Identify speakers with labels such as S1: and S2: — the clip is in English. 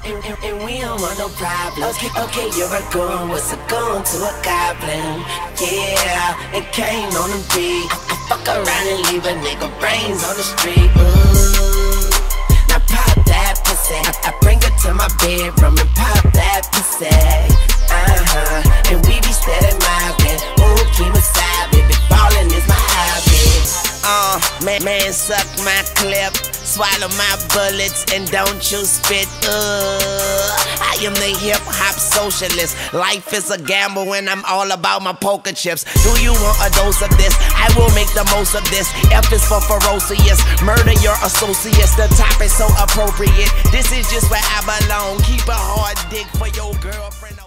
S1: And we don't want no problems. Okay, you're a goon, what's a goon to a goblin? Yeah, it came on the beat. I fuck around and leave a nigga brains on the street. Ooh, now pop that pussy. I bring her to my bedroom and pop that pussy. And we be steady mobbing. Ooh, keep me side, baby, ballin' is my hobby. Man, suck my clip, swallow my bullets, and don't you spit. I am the hip-hop socialist. Life is a gamble when I'm all about my poker chips. Do you want a dose of this? I will make the most of this. F is for ferocious, murder your associates. The top is so appropriate. This is just where I belong. Keep a hard dick for your girlfriend.